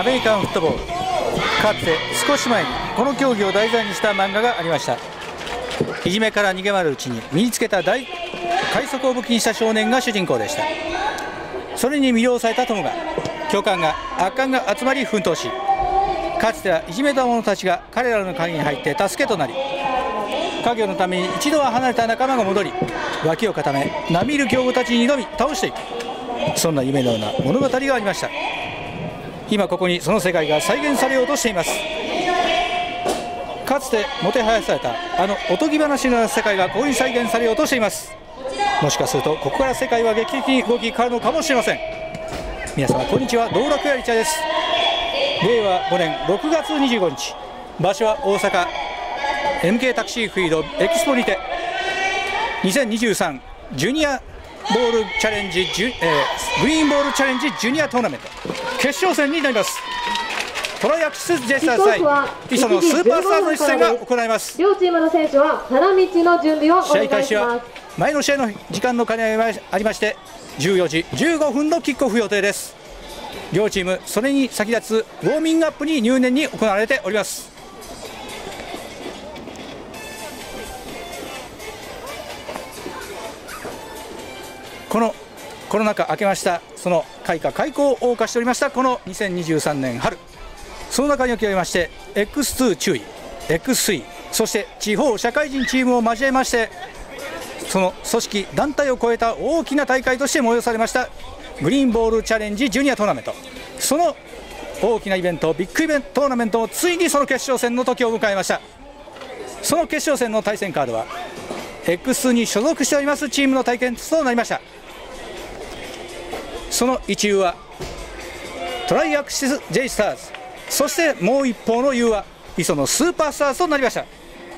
メリカンフットボール。かつて少し前にこの競技を題材にした漫画がありました。いじめから逃げ回るうちに身につけた快速を武器にした少年が主人公でした。それに魅了された友が教官が悪漢が集まり奮闘し、かつてはいじめた者たちが彼らの影に入って助けとなり、家業のために一度は離れた仲間が戻り、脇を固め並みいる強豪たちに挑み倒していく、そんな夢のような物語がありました。今ここにその世界が再現されようとしています。かつてもてはやされたあのおとぎ話のような世界がここに再現されようとしています。もしかするとここから世界は劇的に動き変わるのかもしれません。皆様こんにちは、道楽やり茶です。令和5年6月25日、場所は大阪 MK タクシーフィールドエキスポにて2023ジュニアボールチャレンジグリーンボールチャレンジジュニアトーナメント決勝戦になります。トライアクシスジェスターズ対磯のスーパースターズの一戦が行われます。 両チームの選手は花道の準備をお願いします。 試合開始は前の試合の時間の兼ね合いがありまして14時15分のキックオフ予定です。両チームそれに先立つウォーミングアップに入念に行われております。このコロナ禍明けました、その開花開校を謳歌しておりましたこの2023年春、その中におきまして X2 注意 X3 そして地方社会人チームを交えまして、その組織団体を超えた大きな大会として催されましたグリーンボールチャレンジジュニアトーナメント、その大きなイベントビッグイベントトーナメントもついにその決勝戦の時を迎えました。その決勝戦の対戦カードは X2 に所属しておりますチームの対決となりました。その一遊はトライアクシス J スターズ、そしてもう一方の遊は磯のスーパースターズとなりました。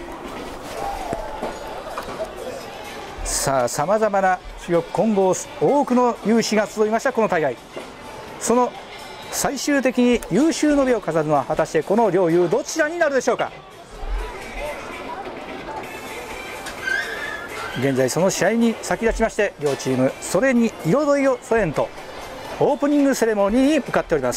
さあさまざまな主力混合多くの有志が集いましたこの大会、その最終的に優秀の美を飾るのは果たしてこの両遊どちらになるでしょうか。現在その試合に先立ちまして両チームそれに彩りを添えんとオープニングセレモニーに向かっております。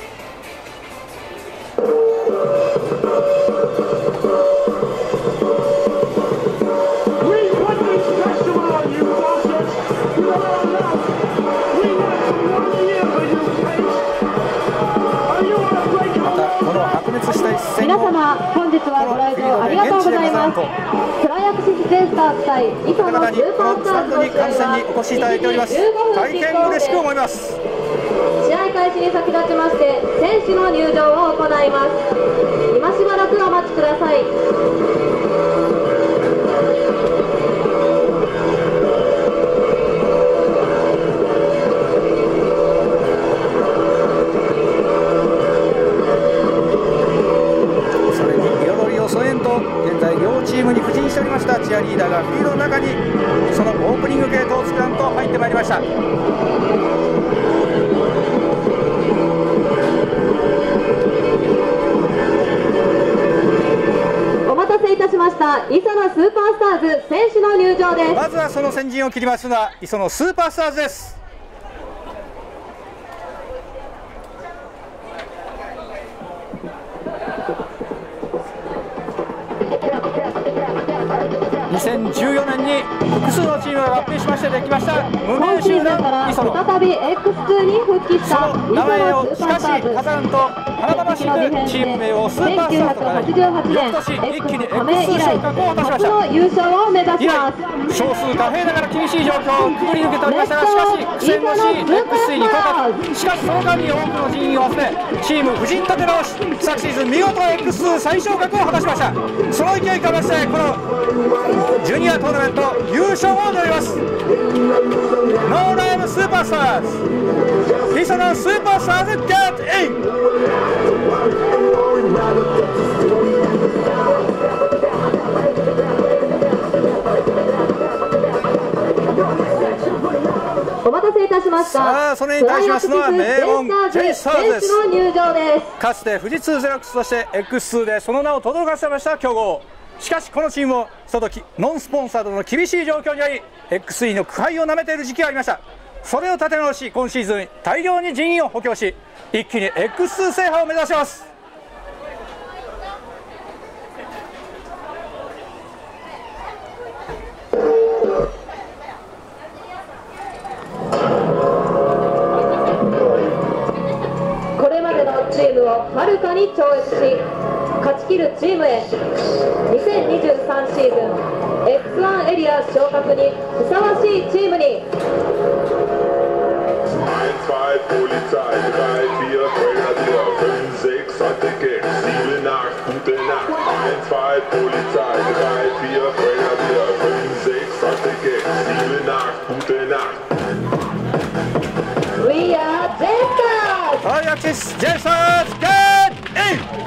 皆様本日はご来場ありがとうございます。トライアクシスジェスターズ対磯のスーパースターズの試合はお越しいただいております。大変嬉しく思います。 試合開始に先立ちまして選手の入場を行います。今しばらくお待ちください。 チームに布陣しておりましたチアリーダーがフィールドの中にそのオープニングゲートを作らんと入ってまいりました。 お待たせいたしました。磯野スーパースターズ選手の入場です。 まずはその先陣を切りますのは磯野スーパースターズです。2014年に複数のチームが合併しましてできました無名集団磯野、 再び X2 に復帰したその名前をしかし飾らんと華々しくチーム名をスーパースターとか翌年一気に X2 昇格を果たしました。 優勝を目指します。 以来少数貨幣ながら厳しい状況をくぐり抜けておりましたが、しかし苦戦のし X3 に降格、しかしその間に多くの人員を集めチーム布陣立て直し昨シーズン見事 X2 再昇格を果たしました。その勢いからしてこのジュニアトーナメント優勝を狙います。ノーライムスーパースターズ磯野スーパースターズゲットイン。 お待たせいたしました。 さあそれに対しますのは名門 J スターズです。 選手の入場です。 かつて富士通ゼロックスとして X2 でその名を轟かせました強豪、しかしこのチームもその時ノンスポンサードの厳しい状況にあり X3 の苦杯をなめている時期がありました。 それを立て直し、今シーズン大量に人員を補強し、一気に X2 制覇を目指します。 これまでのチームをはるかに超越し、勝ち切るチームへ。2023シーズン X1 エリア昇格にふさわしいチームに。 2, Polizei, 3, 4, Grenadier, 5, 6, Attacke, 7, 8, gute Nacht. 1, 2, Polizei, 3, 4, Grenadier, 5, 6, Attacke, 7, 8, gute Nacht. We are J-Stars! Hi, Axis J-Stars, get in!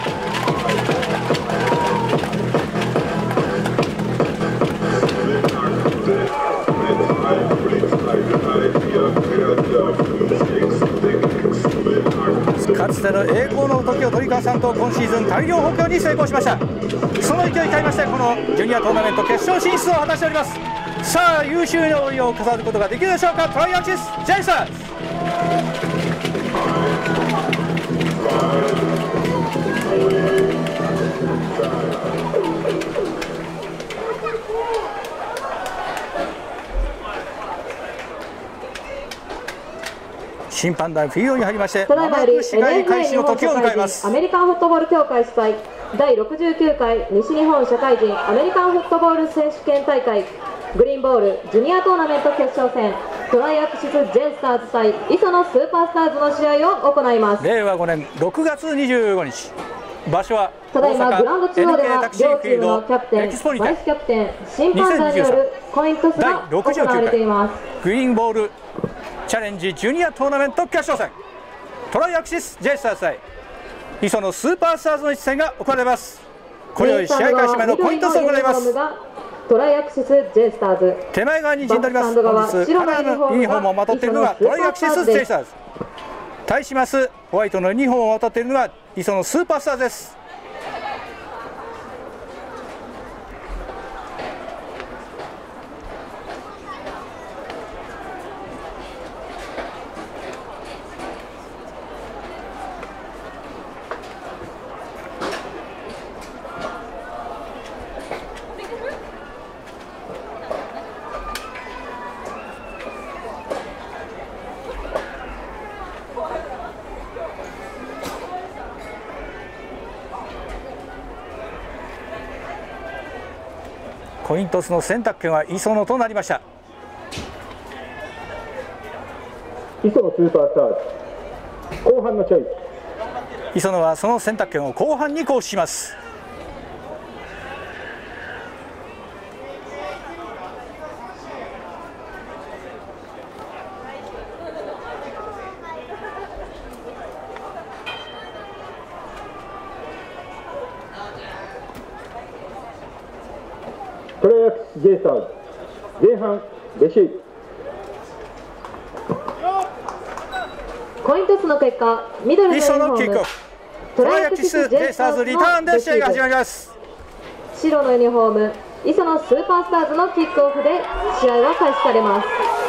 かつての栄光の時を鳥川さんと今シーズン大量補強に成功しました。その勢い買いまして、このジュニアトーナメント決勝進出を果たしております。さあ、優秀な折を飾ることができるでしょうか。トライアクシス J スターズ。審判団フィールドに入りまして、まもなく試合開始の時を迎えます。 アメリカンフットボール協会主催第69回西日本社会人アメリカンフットボール選手権大会グリーンボールジュニアトーナメント決勝戦、トライアクシス J スターズ対磯野スーパースターズの試合を行います。 令和5年6月25日、場所はただいまグラウンド中央では両チームのキャプテン、バイスキャプテン、審判団によるコイントスが行われています。 グリーンボールチャレンジジュニアトーナメント決勝戦、トライアクシス J スターズ対磯野スーパースターズの一戦が行われます。これより試合開始前のコイントスを行います。 トライアクシス J スターズ、 手前側に陣取ります。本日カラーのユニフォームをまとっているのがトライアクシス J スターズ、対しますホワイトのユニフォームをまとっているのが磯野スーパースターズです。コイントスの選択権は磯野となりました。 磯野スーパースターズ、後半のチョイス。 磯野はその選択権を後半に行使します。 トライアクシス J スターズ、前半レシーブ。 コイントスの結果、緑のユニフォームトライアクシス J スターズリターンで試合が始まります。 白のユニフォーム磯野スーパースターズのキックオフで試合は開始されます。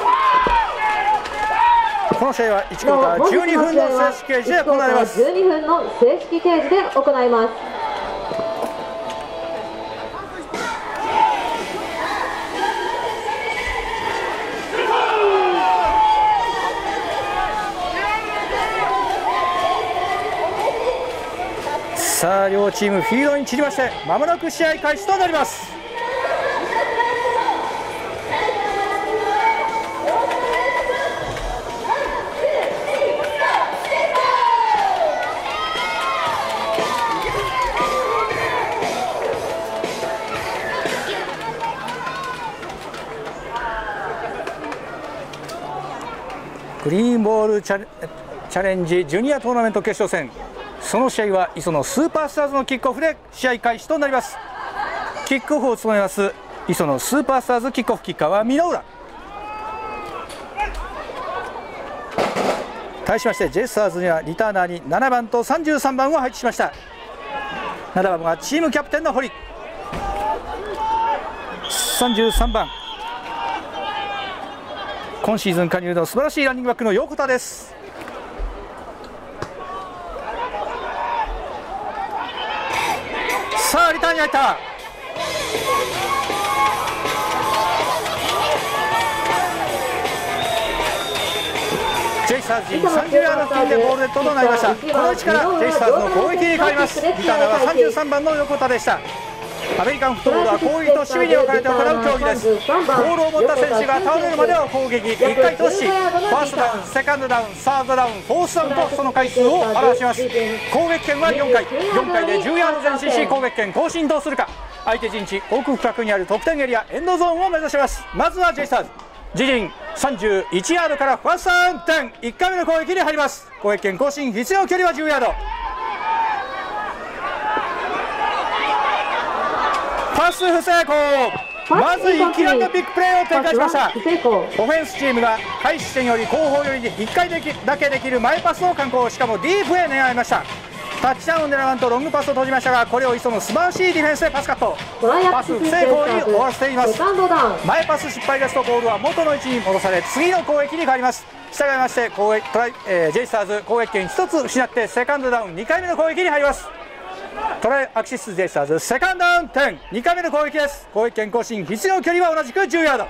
この試合は1クォーター12分の正式掲示で行われます。 12分の正式掲示で行います。 さあ、両チームフィールドに散りまして、まもなく試合開始となります。グリーンボールチャレンジジュニアトーナメント決勝戦、その試合は磯野スーパースターズのキックオフで試合開始となります。キックオフを務めます磯野スーパースターズキックオフキッカーは箕浦。対しましてジェスターズにはリターナーに7番と33番を配置しました。7番がチームキャプテンの堀、33番今シーズン加入の素晴らしいランニングバックの横田です。さあリターンに入った。ジェイスターズ陣30ヤード付近でボールデッドとなりました。この位置からジェイスターズの攻撃に変わります。リターナーは33番の横田でした。アメリカンフットボールは攻撃と守備に分かれて行う競技です。ボールを持った選手が倒れるまでは攻撃1回突し、ファーストダウン、セカンドダウン、サードダウン、フォースダウンとその回数を表します。攻撃権は4回、4回で10ヤード前進し攻撃権更新どうするか。相手陣地奥深くにある得点エリアエンドゾーンを目指します。まずはジェイスターズ自陣31ヤードからファーストダウン点1回目の攻撃に入ります。攻撃権更新必要距離は10ヤード。パス不成功。まずいきなりのビッグプレーを展開しました。オフェンスチームが開始地点より後方より1回だけできる前パスを敢行、しかもディープへ狙いました。タッチダウンで狙わんとロングパスを閉じましたが、これを磯の素晴らしいディフェンスでパスカット。パス不成功に終わらせています。前パス失敗ですとボールは元の位置に戻され次の攻撃に変わります。従いましてジェイスターズ攻撃権1つ失ってセカンドダウン2回目の攻撃に入ります。トライアクシスジェイスターズセカンドダウン10 2回目の攻撃です。攻撃権更新必要距離は同じく10ヤード。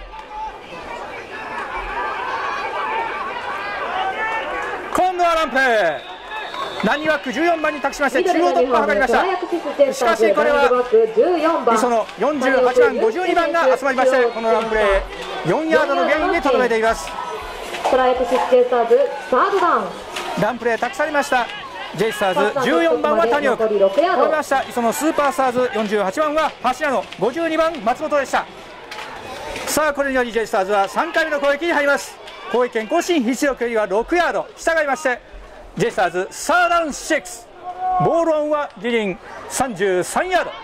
今度はランプレー。ランニングバック14番に託しまして中央突破を図りました。しかしこれは磯の48番52番が集まりまして、このランプレー4ヤードのゲインにとどめています。 トライアクシスジェイスターズサードダウン。 ランプレー託されましたジェイスターズ14番は谷奥、止めました磯のスーパースターズ48番は柱野、52番松本でした。さあこれによりジェイスターズは3回目の攻撃に入ります。攻撃権更新必要距離は6ヤード。従いましてジェイスターズサーダウン6、ボールオンは自陣33ヤード。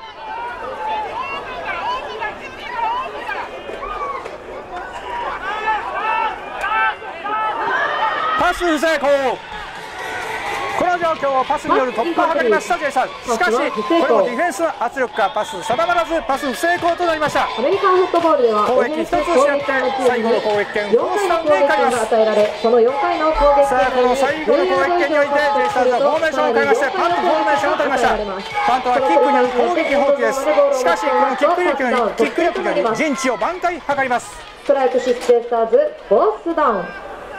パス不成功。この状況をパスによる突破を図りましたジェイスターズ。しかしこれもディフェンスの圧力かパス定まらずパス不成功となりました。 アメリカンフットボールでは攻撃1つ失って最後の攻撃権フォースダウンで変わります。 与えられ、その4回の攻撃さあこの最後の攻撃権においてジェイスターズはフォーメーションを変えましてパントフォーメーションを取りました。パントはキックによる攻撃放棄です。しかしこのキック力により陣地を挽回図ります。 ストライクシスジェイスターズフォースダウン。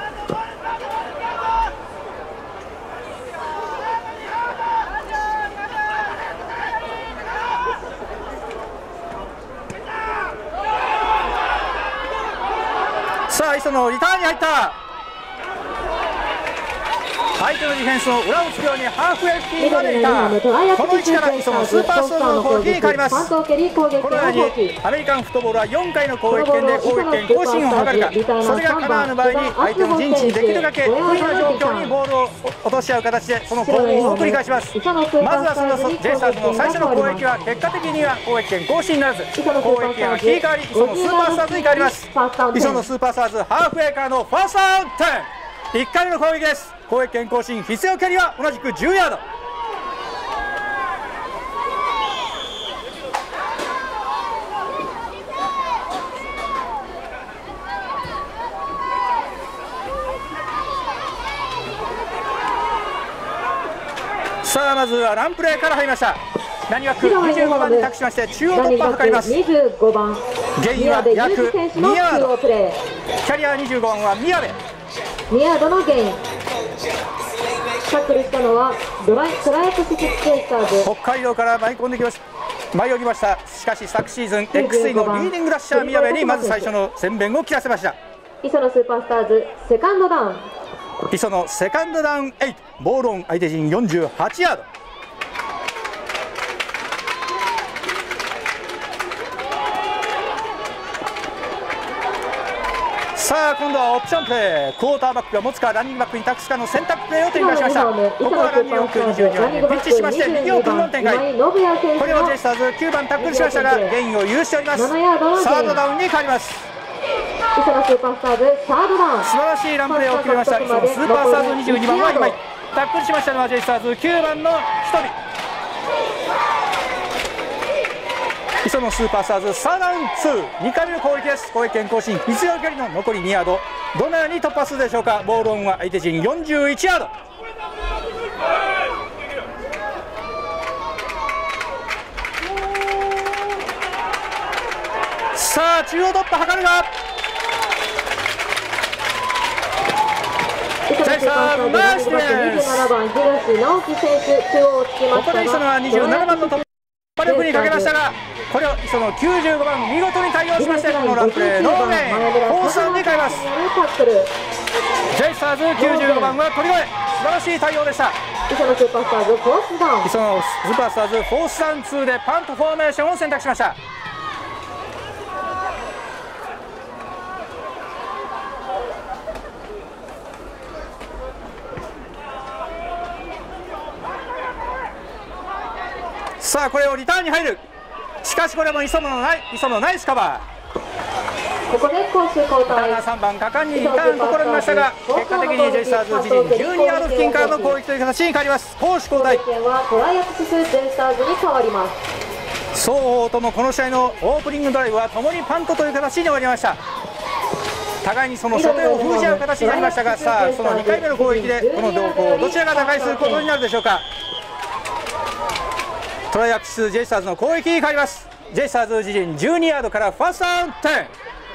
さあ磯のリターンに入った。相手のディフェンスの裏をつくようにハーフウェイ付近までいた。この位置から磯のスーパーストーンの攻撃に変わります。このようにアメリカンフットボールは4回の攻撃権で攻撃権更新を図るか、それが叶わぬ場合に相手の陣地にできるだけ不利な状況にボールを落とし合う形でその攻撃を繰り返します。まずはそのジェイスターズの最初の攻撃は結果的には攻撃権更新ならず、攻撃権は切り替わり磯のスーパースターズに変わります。磯のスーパースターズハーフウェイからのファーストダウン10、1回目の攻撃です。攻撃権更新必要距離は同じく10ヤード。さあまずはランプレーから入りました。ランニングバック25番に託しまして中央突破を図ります。 25番ゲインは約2ヤード。キャリア25番は宮部、 2ヤードのゲイン。タックルしたのはトライアクシスジェイスターズ。 北海道から舞い込んできました。舞い降りました。しかし昨シーズン X3 のリーディングラッシャー宮部にまず最初の先鞭を切らせました。 磯のスーパースターズセカンドダウン。 磯のセカンドダウン8、ボールオン相手陣48ヤード。さあ今度はオプションプレー、クォーターバックが持つかランニングバックに託すかの選択プレーを展開しました。ここはランニングバック22番にピッチしまして右オープンの展開。これをジェイスターズ9番タックルしましたがゲインを許しております。サードダウンに変わります。 磯のスーパースターズサードダウン。 素晴らしいランプレーを決めました。磯のスーパースターズ22番は今井、タックルしましたのはジェイスターズ9番の1人。 磯野スーパースターズサーダウン2、2回目の攻撃です。攻撃権更新、必要距離の残り2ヤード、どのように突破するでしょうか。ボールオンは相手陣41ヤード。さあ中央突破図るが、ジャイさんナイスです。 27番東直樹選手、中央をつきましたが、 ここで磯野は27番の突破力にかけましたが、これを磯野95番見事に対応しまして、このランプレーノーゲインフォースダウンに変えます。ジェイスターズ95番は取り越え、素晴らしい対応でした。 磯野スーパースターズフォースダウン、 磯野スーパースターズフォースダウン2でパントフォーメーションを選択しました。さあこれをリターンに入る。しかしこれも磯野のナイスカバー。 ここで攻守交代。 3番果敢にリターン試みましたが、結果的にジェイスターズ自陣12ヤード付近からの攻撃という形に変わります。攻守交代。 トライアクシスジェイスターズに変わります。 双方ともこの試合のオープニングドライブはともにパントという形に終わりました。互いにその初手を封じ合う形になりましたが、さあその2回目の攻撃でこの動向をどちらが打開することになるでしょうか。トライアクシスジェイスターズの攻撃に変わります。ジェイスターズ自陣12ヤードからファーストダウン10。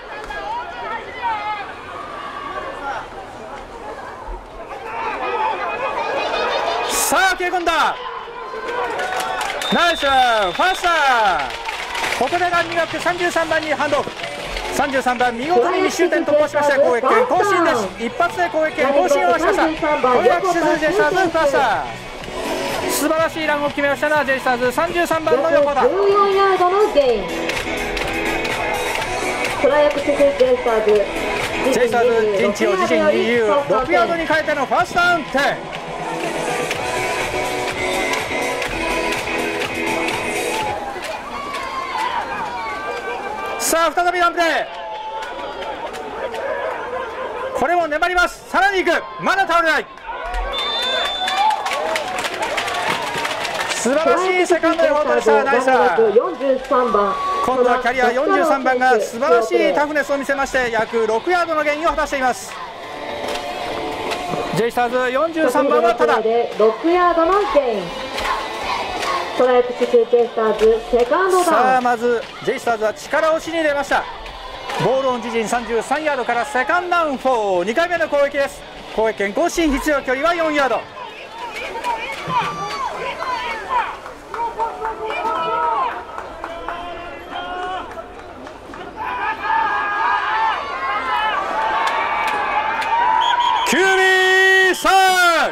さあ切り込んだ、ナイスファースター。ここでランニングアップ、33番にハンドオフ。33番見事に2周点突破しまして攻撃権更新です。一発で攻撃権更新をしました。トライアクシスジェイスターズファースター、素晴らしいランを決めましたのはジェイスターズ33番の横田。 14ヤードのゲイン。トライアクシスジェイスターズジェイスターズ陣地を自陣26ヤードに変えてのファーストダウン10。さあ再びランプレー、これも粘ります。さらにいく、まだ倒れない。素晴らしいセカンドでホームでした。ナイスだ。 43番、 今度はキャリア43番が素晴らしいタフネスを見せまして、約6ヤードのゲインを果たしています。ジェイスターズ43番はただ 6ヤードのゲイン。トライアクシスジェイスターズセカンドダウン。 さあまずジェイスターズは力押しに出ました。ボールオン自陣33ヤードからセカンドダウン4、2回目の攻撃です。攻撃権更新、必要距離は4ヤード。キュービーサーク、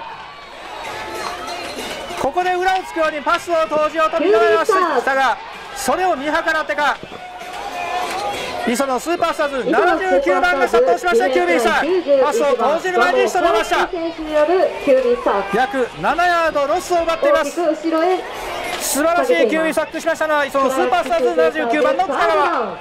ここで裏をつくようにパスを投じようと見られましたが、それを見計らってか磯野スーパースターズ79番が殺到しました。キュービーサーク、パスを投じる前に仕留めました。約7ヤードロスを奪っています。素晴らしいキュービーサックしましたのは磯野スーパースターズ79番の北川。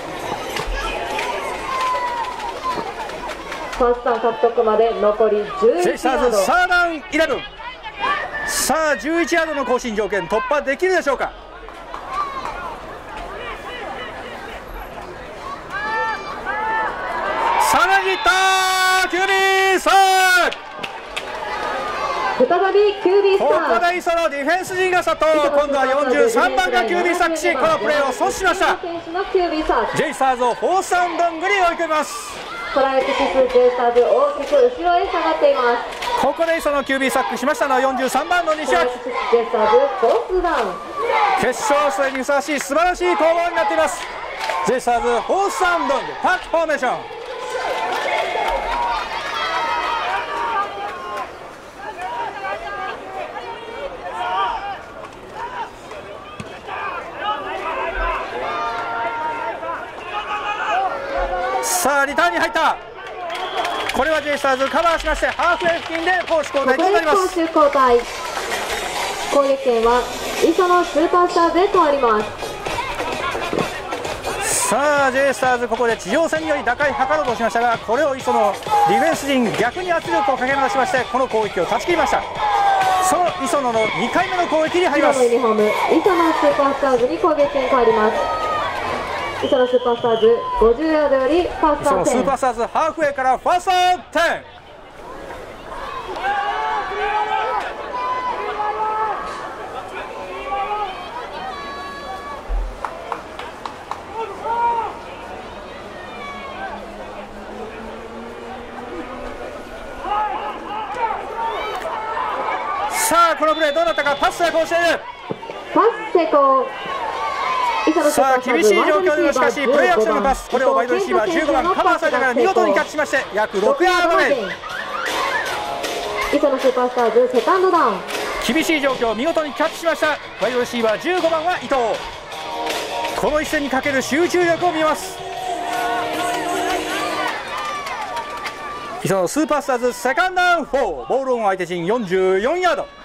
ファーストダウン獲得まで残り11ヤード。 ジェイスターズサーダウン11。さあ11ヤードの更新条件突破できるでしょうか。さらにいったキュービーサーク、 再びキュービーサここーク。 で磯のディフェンス陣が殺到。今度は43番がキュービーサックし、このプレーを阻止しました。 選手のキュービーサーク。 ジェイスターズをフォースダウンロングに追い込みます。 トライアクシスジェイスターズ大きく後ろへ下がっています。 ここで磯のキュービーサックしましたのは43番の西脇。 トライアクシスジェイスターズフォースダウン。 決勝戦にふさわしい素晴らしい攻防になっています。ジェイスターズフォースダウンロングパックフォーメーション。さあリターンに入った。これはジェイスターズカバーしまして、ハーフウェイ付近で攻守交代となります。 攻守交代。攻撃権は磯野スーパースターズへとあります。 さあジェイスターズここで地上戦により打開図ろうとしましたが、これを磯野ディフェンス陣逆に圧力をかけ回しまして、この攻撃を断ち切りました。 その磯野の2回目の攻撃に入ります。 白のユニフォーム磯野スーパースターズに攻撃に変わります。磯野スーパースターズ50ヤードよりファースト磯野スーパー 10。 スターズハーフウェイからファースト10。さあこのプレーどうだったか。パス成功している。 パス成功。 さあ厳しい状況でもしかしプレーアクションのパス、これをワイドレシーバー15番カバーされながら見事にキャッチしまして約6ヤード目。 磯野スーパースターズセカンドダウン。 厳しい状況を見事にキャッチしました。ワイドレシーバー15番は伊藤。この一戦にかける集中力を見ます。磯野スーパースターズセカンドダウン4、ボールオン相手陣44ヤード。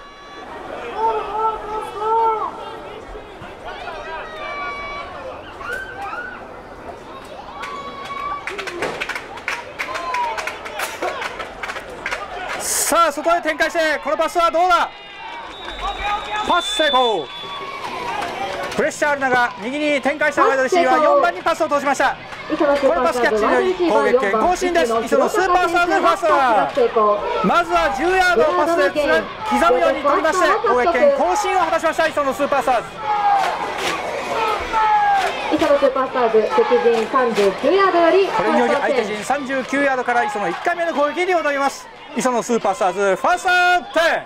さあ外へ展開してこのパスはどうだ。パス成功。プレッシャーある中右に展開したワイドレシーバー4番にパスを通しました。このパスキャッチにより攻撃権更新です。磯野スーパースターズファーストだ。まずは10ヤードをパスで刻むように取りまして攻撃権更新を果たしました磯野スーパースターズ。 磯野スーパースターズ敵陣39ヤードよりこれにより相手陣39ヤードから磯野1回目の攻撃に戻ります。磯野スーパースターズファースト10。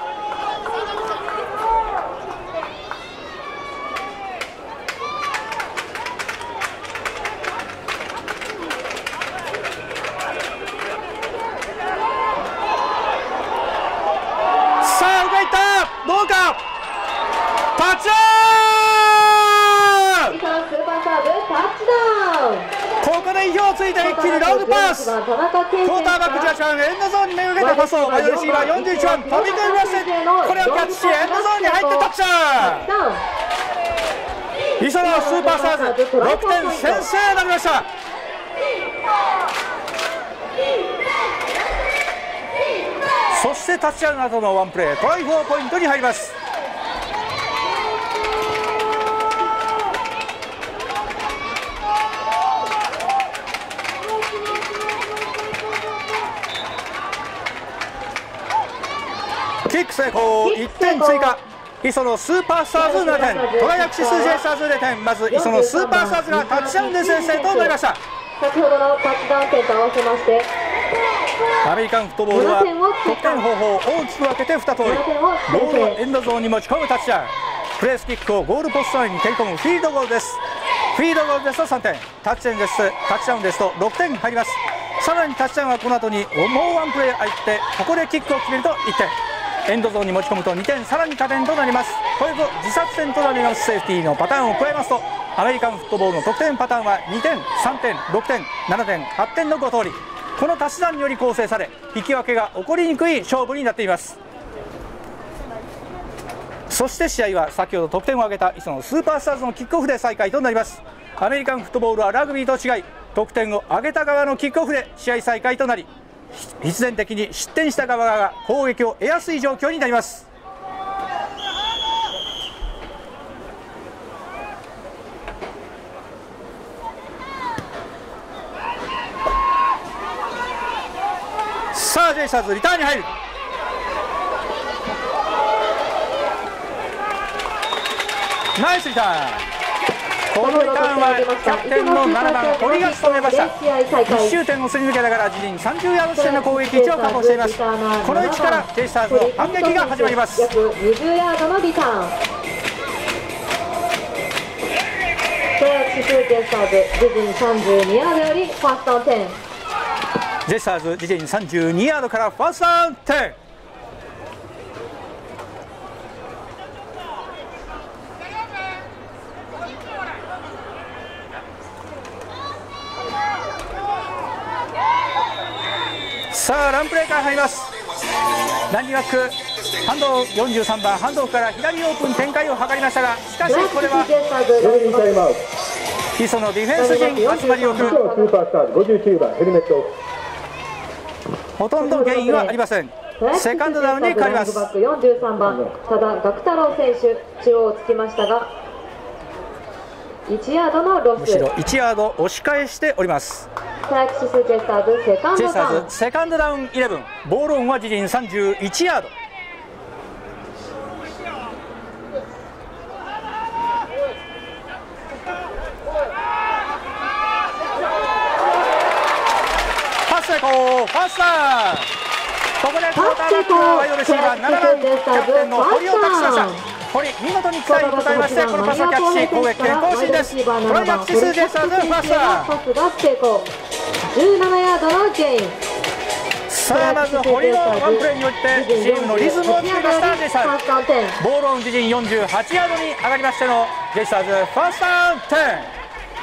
さあどこ行った。どうか。タッチダウン。 磯野スーパースターズタッチダウン。 ここで意表をついて一気にラウンドパス。クォーターバック18番エンドゾーンに目がけたパスをワイドレシーバー41番飛び込みまして、これをキャッチしエンドゾーンに入ってタッチダウン。磯野スーパースターズ6点先制になりました。そしてタッチダウンの後のワンプレートライ4ポイントに入ります。キック成功。1点追加。磯野スーパースターズ7点、トライアクシス J スターズ0点。まず磯野スーパースターズがタッチダウンで先制となりました。 先ほどのタッチダウン点と合わせましてアメリカンフットボールは得点方法を大きく分けて2通り。ボールをエンドゾーンに持ち込むタッチダウン、プレースキックをゴールポスト内に蹴り込むフィールドゴールです。フィールドゴールですと3点、タッチダウンですと6点入ります。さらにタッチダウンはこの後にもうワンプレー入ってここでキックを決めると1点、エンドゾーンに持ち込むと2点、さらに加点となります。これぞ自殺点となります。セーフティーのパターンを加えますとアメリカンフットボールの得点パターンは2点、3点、6点、7点、8点の5通り、この足し算により構成され引き分けが起こりにくい勝負になっています。そして試合は先ほど得点を挙げた磯野スーパースターズのキックオフで再開となります。アメリカンフットボールはラグビーと違い得点を挙げた側のキックオフで試合再開となり、必然的に失点した側が攻撃を得やすい状況になります。さあ J スターズリターンに入る。ナイスリターン。このリターンはキャプテンの7番堀が務めました。1周点をすり抜けながら自陣30ヤード地点の攻撃位置を確保しています。この位置から J スターズの反撃が始まります。 約20ヤードのリターン。トライアクシス J スターズ自陣32ヤードよりファーストダウン10。 J スターズ自陣32ヤードからファーストダウン10。さあランプレーから入ります。ランニングバックハンド43番ハンドオフから左オープン展開を図りましたが、しかしこれは磯野ディフェンス陣集まりよくスーパースターズ59番ヘルメットオフ。 ほとんど原因はありません。 セカンドダウンに変わります。 バック43番多田学太郎選手、中央をつきましたが1ヤードのロス。 後ろ1ヤード押し返しております。 トライクシスジェスターズセカンジェイスタドダウン。 ーズセカンドダウン11、ボールオンは自陣31ヤード。パス成功、ファーストダウン。ここでクォーターバックのワイドレシーバー7番キャプテンの堀を託しました。堀、見事に期待に応えましてこのパスはキャッチし攻撃権更新です。トライアクシスジェイスターズファーストダウン。 パスが成功、17ヤードのゲイン。 さあまず堀のワンプレーによってチームのリズムを作りましたジェイスターズ。ボールオン自陣48ヤードに上がりましてのジェイスターズファーストダウン10。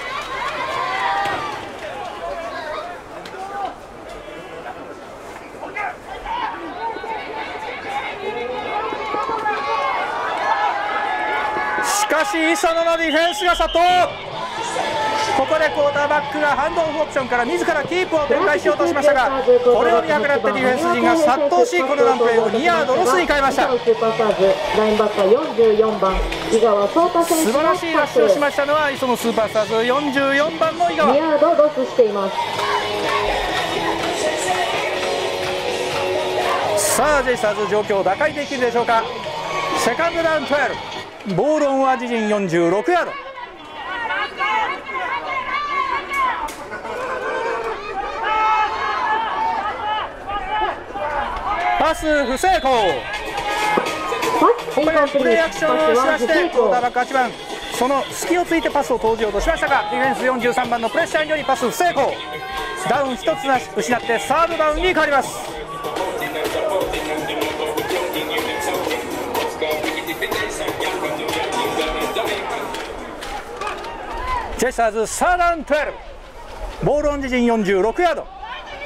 しかし磯野のディフェンスが殺到。ここでクォーターバックがハンドオフオプションから自らキープを展開しようとしましたが、これを見計らってディフェンス陣が殺到しこのランプレーを2ヤードロスに変えました。 スーパースターズラインバッカー44番井川颯太選手素晴らしいラッシュをしましたのは磯野スーパースターズ44番の井川。 2ヤードロスしています。 さあジェイスターズ状況を打開できるでしょうか。セカンドダウン12、ボールオンは自陣46ヤード。パス不成功。ここでプレーアクションをしましてクォーターバック8番その隙をついてパスを投じようとしましたがディフェンス43番のプレッシャーによりパス不成功。ダウン1つ失ってサードダウンに変わります。ジェイスターズサードダウン12、ボールオン自陣46ヤード。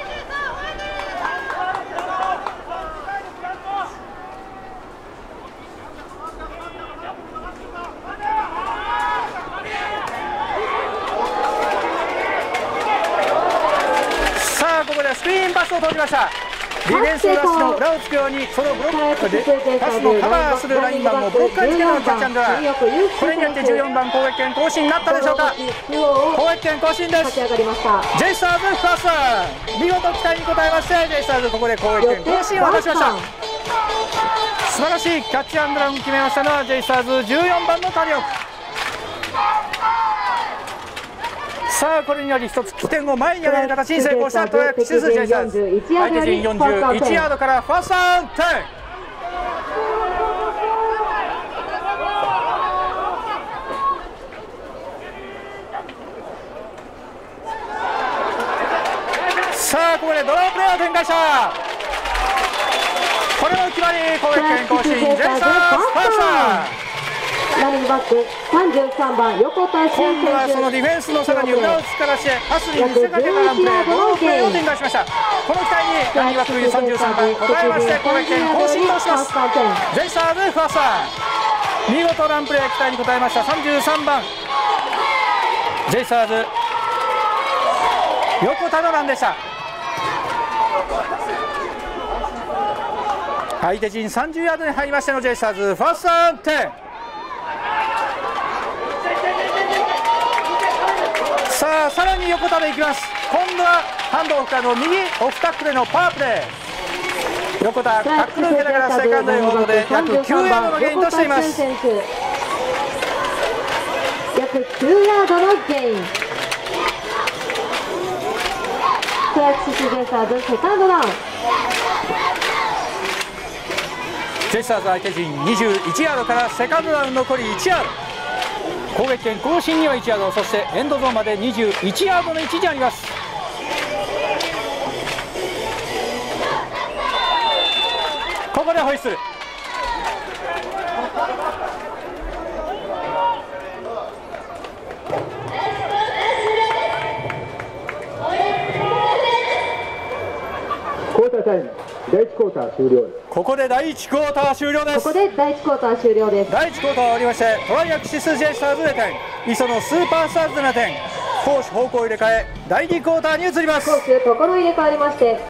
さあここでスクリーンパスを取りました。ディフェンスラッシュの裏をつくようにそのブロックでパスのカバーするラインマンのブロッカー付けのキャッチャーではこれによって14番攻撃権更新になったでしょうか。攻撃権更新です。ジェイスターズファーストダウン、見事期待に応えましてジェイスターズここで攻撃権更新を果たしました。素晴らしいキャッチアンドランを決めましたのはジェイスターズ14番の谷奥。さあこれにより一つ起点を前に上げる形に成功したトライアクシスジェイスターズ。相手陣41ヤードからファーストダウン10。さあここでドロープレーを展開した。これも決まり攻撃権更新ジェイスターズファーストダウン。 ランニングバック33番横田修選手、 今度はそのディフェンスのさらに裏を突からしてパスに見せかけたランプレードロープレーを展開しました。この期待にランニングバック33番応えまして攻撃権更新とします。ジェイスターズファーストダウン、見事ランプレー期待に応えました33番ジェイスターズ横田のランでした。相手陣30ヤードに入りましてのジェイスターズファーストダウン10。さあさらに横田でいきます。今度はハンドオフからの右オフタックルのパワープレー。横田タックルを受けながらセカンドへので約9ヤードのゲインとしています。 約9ヤードのゲイン。トライアクシスジェイスターズセカンドダウン。 ジェイスターズ相手陣21ヤードからセカンドダウン残り1ヤード。攻撃権更新には1ヤード、そしてエンドゾーンまで21ヤードの位置にあります。ここでホイッスル。 クォータータイム第1クォーター終了です。 ここで第1クォーター終了です。 ここで第1クォーター終了です。 第1クォーター終わりましてトライアクシスジェイスターズ0点、磯野スーパースターズ7点、攻守方向入れ替え第2クォーターに移ります。 攻守ところ入れ替わりまして